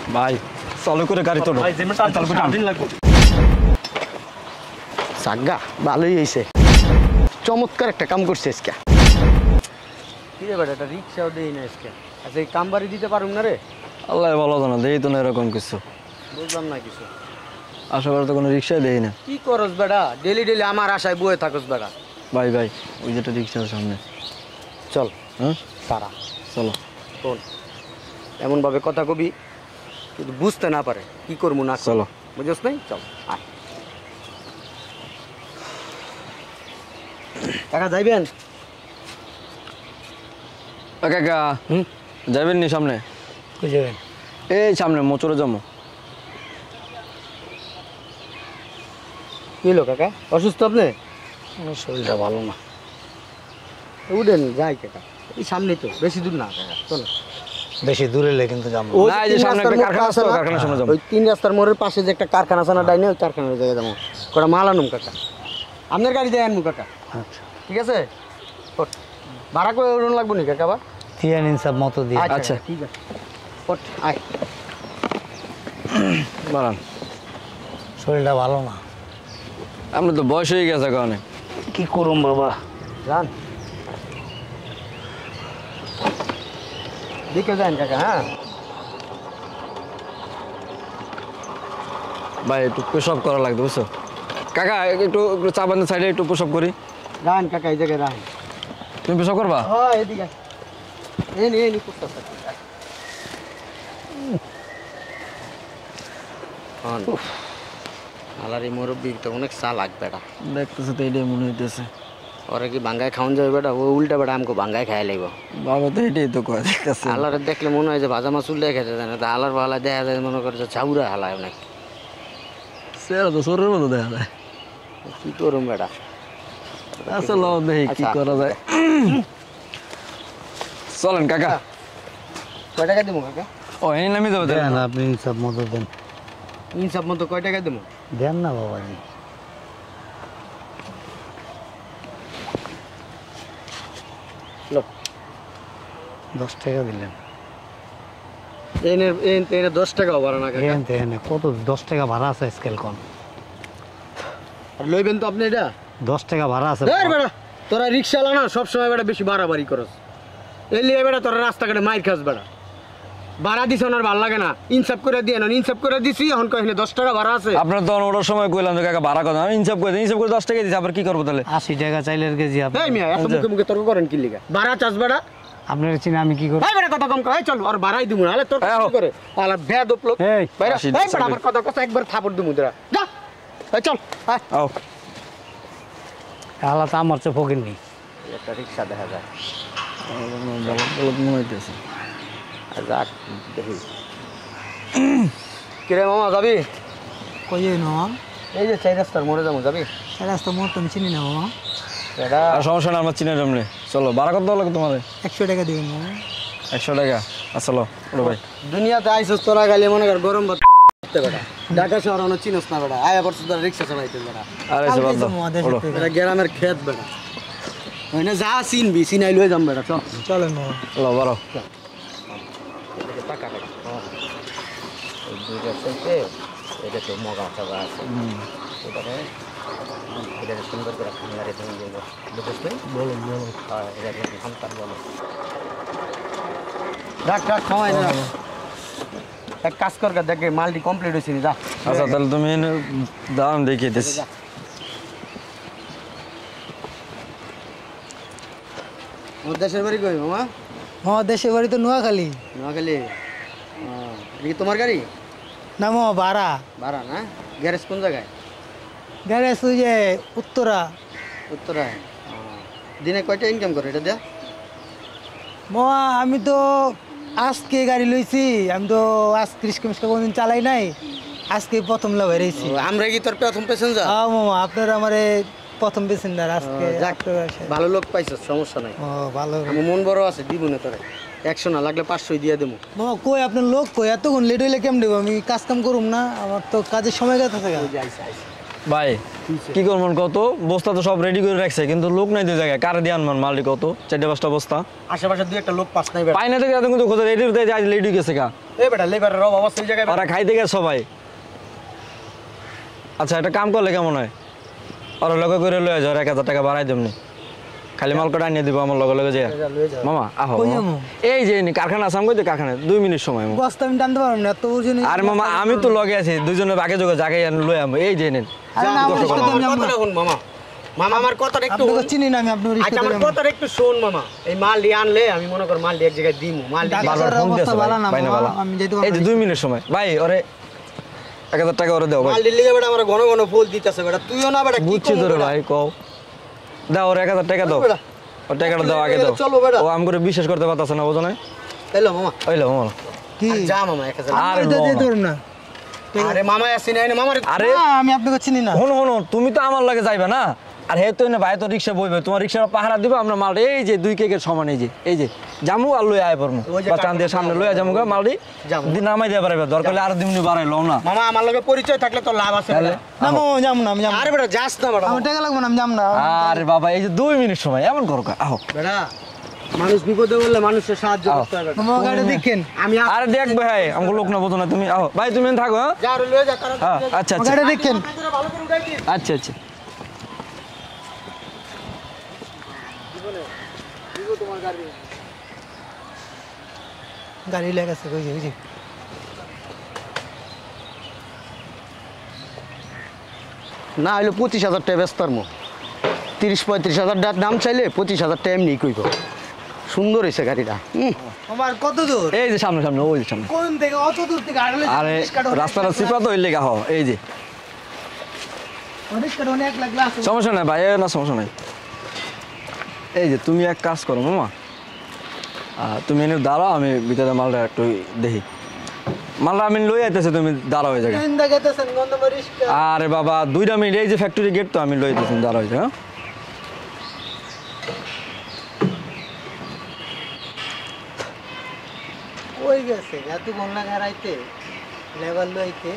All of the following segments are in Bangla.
ভাই চালু করে গাড়ি তোলো ভাই জিমে চালু করে দিন লাগবে সাগা ভালোই হইছে চমৎকার একটা কাম করছে আজকে কি রে বেটা এটা রিকশাও দেই না আজকে আচ্ছা এই কাম বাড়ি দিতে পারুম না রে আল্লাহ ভালো জানা দেই তো না এরকম কিছু বুঝলাম না কিছু আশা করি তো কোনো রিক্সায় দেই না কি করস বেটা ডেলি ডেলি আমার আশায় বয়ে থাকস বেটা ভাই ভাই ওই যেটা রিক্সার সামনে চল হ্যাঁ তারা চলো শোন এমনভাবে কথা কবি কিন্তু বুঝতে না পারে কি করবো না চলো বুঝছ নাই চল আয় কাকা যাইবেন কাকা যাবেন নি সামনে কই যাবেন এই সামনে মোচরে যাবো কি হলো কাকা অসুস্থ আপনি আমার শরীরটা ভালো না উঠেন যাই কাকা এই সামনেই তো বেশি দূর না কাকা চলো বেশি দূরে এলে কিন্তু যাবো ওই না, এই যে তিন সামনে রাস্তার একটা মোড় কারখানা আছে, আছে না? কারখানার সামনে যাবো। ওই তিন রাস্তার মোড়ের পাশে যে একটা কারখানা আছে না ডাইনে ওই কারখানার জায়গায় যাবো কটা মাল আনুম কাকা আপনার গাড়ি দিয়ে আনবো কাকা আচ্ছা ঠিক আছে ওঠ। ভাড়া করে ওরকম লাগবো নি কাকা আবার দিয়ে নিন সব মতো দিয়ে আচ্ছা। ঠিক আছে ওঠ, আয় বাড়ান শরীরটা ভালো না আপনার তো বয়স হয়ে গেছে কারণে কি করুম বাবা যান দিকে যান কাকা হ্যাঁ ভাই একটু পেশাব করা লাগবে বুঝছো কাকা একটু চা বান্ধব সাইডে একটু পেশাব করি যান কাকা এই জায়গায় রাখেন তুমি পেশাব করবা হ্যাঁ এদিকে এনি করতেছে আলার এই মুরব্বী তো অনেক চা লাগবে এটা দেখতেছে তো এটাই মনে হইতেছে ওরা কি বাঙ্গায় খাওয়ান যাবে বেটা ও উল্টা বেটা আমাকে বাঙ্গায় খাই লাগব বাবা তো এটাই তো কয় দেখতেছে আলার দেখলে মনে হয় যে ভাজা মাছ উল্টে খেতে যায় না তা আলার ভালা দেখা যায় মনে করে যে চাউরা হালায় অনেক সেরা তো শরীরের মতো দেখা যায় কি করুম বেটা আসলে দেখি কি আচ্ছা। করা যায় চলেন কাকা কয় টাকা দেবো কাকা ও এই নামি যাবো দেন আপনি সব মতো দেন ইনসাফ মতো কয় টাকা দেবো দেন না বাবা লোক 10 টাকা দিলেন এনে 10 টাকা ভাড়া না কাকা এন তেন কত 10 টাকা ভাড়া আছে স্কেল কোন আর লইবেন তো আপনি এটা 10 টাকা ভাড়া আছে ধর বেটা তোরা রিক্সা চালা না সবসময় বেটা বেশি বাড়াবাড়ি করস এই লিয়ে বেটা তোরা রাস্তাঘাটে মাইর খাস বেটা ভাড়া দিছ ওনার ভালো লাগে না ইনসাফ করে দিয়ে না ইনসাফ করে দিছি এখন কহিনে 10 টাকা ভাড়া আছে আপনার তো ওটার সময় কইলাম যে কাকা ভাড়া কথা আমি ইনসাফ করে 10 টাকা দিচ্ছি আবার কি করবো তাহলে 80 টাকা চাইলের কেজি আপনি এই মিয়া এত মুখে মুখে তর্ক করেন কি লিগা ভাড়া চাস বেটা আপনার চিনি আমি কি করব এই বেটা কথা কম কর এই চল আর ভাড়াই দিমু না আলে তোর এই কি হো। করে আলা বেয়াদব লোক এই, বাইরে 80 এই বেটা আমার কথা কথা একবার থাপড় দিমু তোরা যা এই চল আয় আও আলা তো আমার চোখ ফকির নি একটা রিক্সা দেখা যায় মনে হইতেছে আর যাক দেখি কিরে মামা যাবি কই না এই যে চাই রাস্তার মোড়ে যাবো যাবি রাস্তা মোর তো চিনি না বাবা এটা আর সমস্যা না আমার চিনে জমলে চলো ভাড়া কত লাগে তোমাদের 100 টাকা দিবেন বাবা 100 টাকা চলো ওটা ভাই দুনিয়াতে আইসস তোরা গালি মনে কর গরম ভাত বেটা ঢাকা শহর অনেক চিনস না বেটা আয়া পড়ছিস তোরা রিক্সা চালাইতে বেটা আরে সে বাদ দাও ওঠো। এটা গ্রামের ক্ষেত বেটা ওইনে যা চিনবি চিনাই লয়ে যাম বেটা চল চলেন বাবা চলো বারো টাকা বেটা এই দুইটা চলতে এটা তো মগা চাগা আছে এটাকে এটাকে সুন্দর করে খামারে তুমি দেবো বুঝছিস তুই বলো বলো হ্যাঁ এটাকে খামতার বলো রাখ রাখ খাওয়াই না এক কাজ কর দেখে মালটি কমপ্লিট হয়েছে যা আচ্ছা তাহলে তুমি দাম দেখিয়ে দিস ওর দেশের বাড়ি কই মামা আমার দেশের বাড়ি তো নোয়াখালী নোয়াখালী এটা কি তোমার গাড়ি না মামা ভাড়া ভাড়া না গ্যারেজ কোন জায়গায় গ্যারেজ ওই যে উত্তরা উত্তরায় দিনে কয়টা ইনকাম করে এটা দেয়া মামা আমি তো আজকে গাড়ি লইছি আমি তো আজকে রিস্কা মিস্কা কোনদিন চালাই নাই আজকে প্রথম লাভ হারাইছি আমরা কি তোর প্রথম প্যাসেঞ্জার হ্যাঁ মামা আপনার আমার প্রথম প্যাসেঞ্জার আজকে যাক ভালো লোক পাইছ সমস্যা নাই ও ভালো আমার মন বড় আছে দিব না তোরে 100 না লাগলে 500 দিয়ে দেবো মামা কই আপনার লোক কই এতক্ষণ লেট হইলে কেমন দেবো আমি কাজ কাম করুম না আমার তো কাজের সময় গেছে ভাই কি করবেন কত বস্তা তো সব রেডি করে রাখছে কিন্তু লোক নাই দুই জায়গায় কারে দিয়ে আনবেন মালিক কত 4-5টা বস্তা আশেপাশে দুই একটা লোক পাস নাই বেটা পাই না থেকে কিন্তু কোথাও রেডি হতে যায় লেডি গেছে কা এই বেটা লেবারের অভাব আছে এই জায়গায় ওরা খাইতে গেছে সবাই আচ্ছা একটা কাম করলে কেমন হয় ওরা লগে করে লয়ে যাও 1000 টাকা বাড়াই দেবনি খালি মাল কটা আনিয়ে দিব আমার লগে লগে যায় মামা আহো কই মামা। যামু? এই যে কারখানা আছে আমি কই কারখানা 2 মিনিট সময় মামা। বস্তা আমি টানতে পারবো না, এত ওজন। আরে মামা আমি তো লগে আছি দুইজনে বাগে যোগে জায়গায় লয়ে আমো এই যে নেন আরে না, আমার কষ্ট রিস্কা করো। তো আমি কথাটা শুন মামা মামা আমার কথাটা একটু আপনাকে শুন। চিনি না আমি, আপনার রিস্কা আচ্ছা আমার কথাটা একটু শোন মামা এই মাল দিয়ে আনলে আমি মনে কর মাল দিয়ে এক জায়গায় দিমু মাল দিয়ে ঢাকা- বারবার ফোন অবস্থা দিয়েছে ভালো না, ভাই না মামা, ভালো আমি যেতে পারবো এই যে না। 2 মিনিট সময় ভাই ওরে 1000 টাকা ওরে দাও ভাই মাল দিলে বেটা আমার ঘন ঘন ফুল দিতেছে বেটা তুইও না বেটা কি বুঝছি করবো তোরে বেটা? ভাই কও দাও ওরে 1000 টাকা দাও বেটা। ও টাকাটা দাও আগে দাও চলো বেটা। ও আম করে বিশ্বাস করতে পারতাছ না বুঝো না তাইলো মামা ওইলো মামা কি আর যা মামা 1000 আর আমি তো মামা। যেতে পারবো না। আরে মামা আসি না মামার আরে না, আমি আপনাকে চিনি না। হনো হনো তুমি তো আমার লাগে যাইবে না আর হে তো না ভাই তো রিক্সা বইবে তোমার রিক্সা পাহারা দিবে আমরা মাল এই যে 2 কেকের সমান এই যে জামু আর লই আয় পড়মু ওই যে বা চান দিয়ে সামনে লই যামু গা মালদি যামু। দিন নামাই দিয়ে পারবে দরকার হলে আর দিমনি বাড়াই লও না মামা আমার লগে পরিচয় থাকলে তো লাভ আছে তাহলে? বেটা। না মামা, আমি যাবো না, আমি যাবো না। আরে বেটা যাস না বেটা আমার টাকা লাগবে না, আমি যাবো না। আরে বাবা এই যে 2 মিনিট সময় এমন করো কা আহো বেটা মানুষ বিপদে বললে মানুষের সাহায্য আও। করতে হবে বেটা। মামা, গাড়ি দেখেন। আমি আরে দেখ ভাই আমাকে লোক না বোঝো না তুমি আহো ভাই তুমি থাকো হ্যাঁ যা রে লয়ে যা কারণ হ্যাঁ, আচ্ছা আচ্ছা গাড়ি দেখেন। ভালো করে উঠাই দিস আচ্ছা আচ্ছা গাড়ি লেগেছে, ওই যে, ওই যে। না হইলে 25,000 টাকা ব্যস্তার মো 30-35,000 টাকার দাম চাইলে 25,000 টাকা এমনি কইব সুন্দর হয়েছে গাড়িটা আমার কত দূর? এই যে সামনে সামনে ওই যে সামনে কোন থেকে অত দূর থেকে হাঁটলে আরে রাস্তাটা চিপা তো হইলে গা এই যে রিস্কাটা অনেক লাগলে আছে। সমস্যা নাই ভাই না সমস্যা নাই এই যে তুমি এক কাজ করো মামা তুমি এনে দাঁড়াও আমি ভিতরে মালটা একটু দেখি মালটা আমি লই আইতেছি তুমি দাঁড়াও হয়ে যাবে কোন জায়গাতেছেন গন্ধমা রিস্কা? আরে বাবা 2টা মিনিট এই যে ফ্যাক্টরি গেট তো আমি লই আইতেছি দাঁড়াও হয়ে যাবে হ্যাঁ কই গেছে এত কোন লাগা রাইতে লেবার লইতে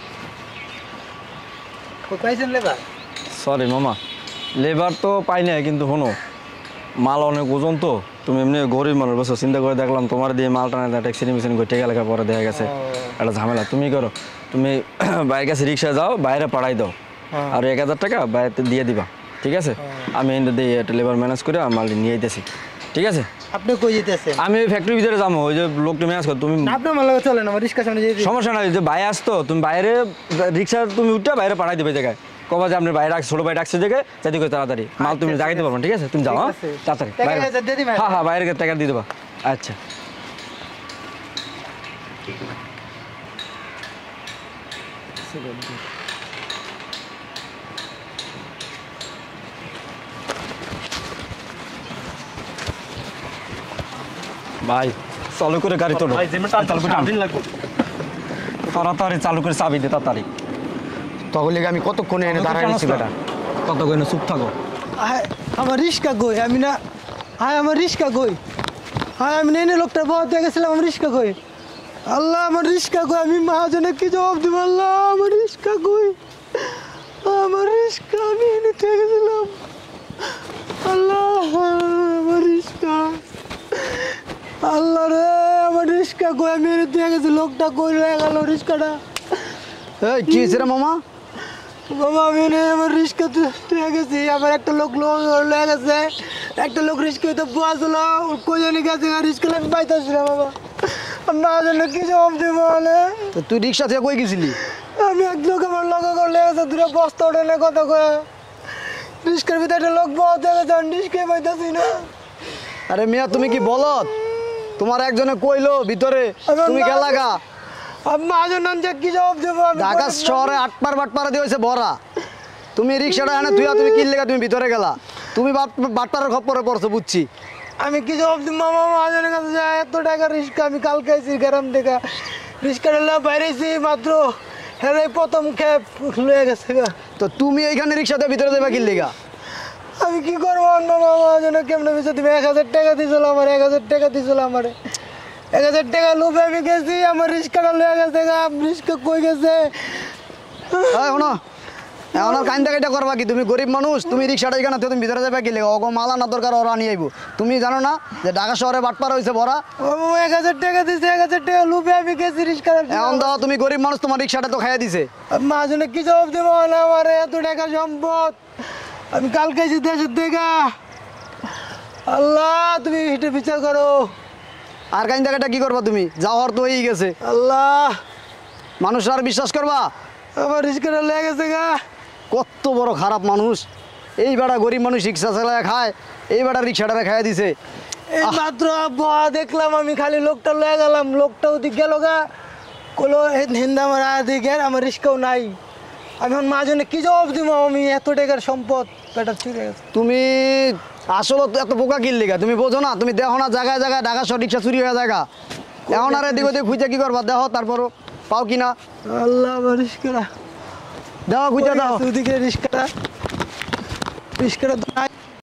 কই পাইছেন লেবার? সরি মামা লেবার তো পাই না কিন্তু শোনো মাল অনেক ওজন তো তুমি এমনি গরিব মানুষ বসো চিন্তা করে দেখলাম তোমার দিয়ে মাল টানা ট্যাক্সি মেশিন করে টেকা লেখা পরে দেখা গেছে একটা ঝামেলা তুমি করো তুমি বাইরের কাছে রিক্সা যাও বাইরে পাঠাই দাও আর 1000 টাকা বাইরে দিয়ে দিবা ঠিক আছে আমি এনে দিয়ে একটা লেবার ম্যানেজ করে আমার মাল নিয়ে আইতেছি ঠিক আছে আপনি কই যেতেছেন? আমি ফ্যাক্টরির ভিতরে যাবো ওই যে লোকটা ম্যানেজ করো তুমি আপনার মাল লাগা চলেন, আমার রিস্কা সামনে যেতে। সমস্যা নাই যে বাইরে আসতো তুমি বাইরে রিক্সা তুমি উঠটা বাইরে পাঠাই দেবে জায়গায় কবা যে আপনি বাইরে ছোট ভাই ডাকছে জায়গায় যাতে করে তাড়াতাড়ি মাল তুমি জাগাইতে পারবেন ঠিক আছে তুমি যাও হ্যাঁ ঠিক আছে। তাড়াতাড়ি টাকা বাইরে দিয়ে দিবেন? হ্যাঁ হ্যাঁ বাইরে টাকা দিয়ে দেবা আচ্ছা ভাই চালু করে গাড়ি তোলো চালু করে টান। তাড়াতাড়ি চালু করে চাবি দে তাড়াতাড়ি তখন লেগে আমি কতক্ষণে এনে দাঁড়াই নিছি বেটা কত কইনা চুপ থাকো হায়, আমার রিস্কা কই? আমি না, হায় আমার রিস্কা কই? হায় আমি নেই লোকটা বহুত দেখেছিলাম, আমার রিস্কা কই? আল্লাহ আমার রিস্কা কই? আমি মহাজনে কি জবাব দিব? আল্লাহ আমার রিস্কা কই? আমার রিস্কা আমি এনে দেখেছিলাম। আল্লাহ আমার রিস্কা, আল্লাহ রে আমার রিস্কা কই? আমি এনে দেখেছি, লোকটা কই রয়ে গেল রিস্কাটা? এই কি হয়েছে রে মামা বাবা আমি নেই, আমার রিস্কা তুই গেছি, আমার একটা লোক লয়ে গেছে, একটা লোক রিস্কা তো বসল কই জানি গেছে, রিস্কা আমি পাইতেছি না বাবা, না জানি কি জবাব দিব বলে। তো তুই রিক্সা থেকে কই গেছিলি আমি এক লোক আমার লোক লেগে গেছে, দুটো বস্তা ওঠে না কথা কয়ে, রিস্কার ভিতরে একটা লোক বহুত দেখেছে, আমি রিস্কাই পাইতেছি না। আরে মিয়া তুমি কি বলত তোমার একজনে কইলো ভিতরে আমার তুমি না- গেলাগা আমি মহাজন নাম যে কি জবাব দেবো? আমি ঢাকা গরিব শহরে 8 বাটপাড়া দিয়ে হয়েছে ভরা তুমি রিক্সাটা এনে তুই তুমি কিনলে তুমি ভিতরে গেলা তুমি বাটপাড়ার খপ্পরে পড়ছো বুঝছি আমি কি জবাব দিব? মামা মহাজনের কাছে যায় এত টাকা রিস্কা আমি কালকে আইছি গ্রাম থেকে, রিস্কাটা বাইরেছি মাত্র, হ্যাঁ প্রথম খেপ লয়ে গেছে গা। তো তুমি এইখানে রিক্সাতে ভিতরে যাবে কিনলে গা আমি কি করবো? মামা মহাজনের কেমনে বিষয় তুমি 1000 টাকা দিয়েছিল আমার, 1000 টাকা দিয়েছিল আমার, 1000 টাকা লোভে আমি গেছি, আমার রিস্কাটা লয়ে গেছে গা, রিস্কা কই গেছে? শোনো এখন আর কাইন্দা কাইটা করবা কি? তুমি গরিব মানুষ, তুমি রিক্সাটা এখানে তুমি ভিতরে যাবে কি লেগে? অগো মালা না দরকার, ওরা নিয়ে আইবো। তুমি জানো না যে ঢাকা শহরে বাটপাড়া হয়েছে ভরা? ও 1000 টাকা দিছে, 1000 টাকা লুপে আমি গেছি রিক্সা। এখন দাও, তুমি গরিব মানুষ, তোমার রিক্সাটা তো খাইয়া দিছে। মহাজনে কি জবাব দেবো না? আমার এত টাকা সম্পদ, আমি কালকে এসে দেশের থেকে। আল্লাহ তুমি এটা বিচার করো। আর কাইন্দা কাইটা কি করবা তুমি? যাওয়ার তো হয়েই গেছে। আল্লাহ মানুষ আর বিশ্বাস করবা? আমার রিক্সাটা লেগে গেছে গা। কত বড় খারাপ মানুষ! এই বেটা গরিব মানুষ রিক্সা চালায় খায়, এই বেটা রিক্সাটা খাইয়া দিছে। এই মাত্র আবহাওয়া দেখলাম, আমি খালি লোকটা লয়ে গেলাম, লোকটা ওদিক গেল গা। কোনো হিন্দা আমার দিকে আমার রিক্সাও নাই। আমি এখন মহাজনে কি জবাব দিব? আমি এত টাকার সম্পদ বেটা চুরি গেছে। তুমি আসলে তো এত বোকা কিনলি গা, তুমি বোঝো না? তুমি দেখো না জায়গায় জায়গায় ঢাকা শহর রিক্সা চুরি হয়ে জায়গা। এখন আর এদিক ওদিক খুঁজে কি করবা? দেখো তারপরও পাও কিনা। আল্লাহ আমার রিক্সাটা দেখো খুঁজে দাও। ওদিকে রিক্সাটা তো নাই।